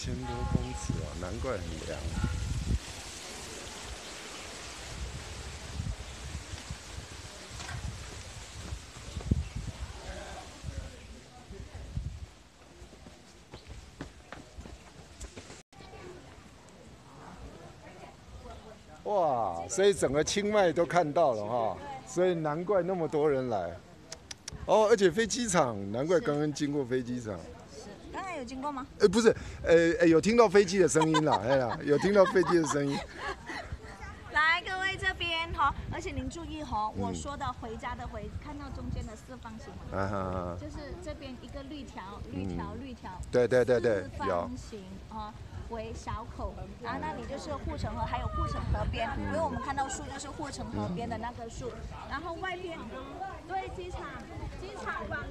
多公尺啊，难怪很凉。哇，所以整个清迈都看到了哈，所以难怪那么多人来。哦，而且飞机场，难怪刚刚经过飞机场。 是，刚才有经过吗？ 不是，有听到飞机的声音啦，哎呀，有听到飞机的声音。 来，各位这边哈，而且您注意哈，我说的回家的回，看到中间的四方形吗？就是这边一个绿条，绿条， 对， 四方形啊。为小口，然后那里就是护城河，还有护城河边，因为我们看到树就是护城河边的那棵树，然后外边对机场往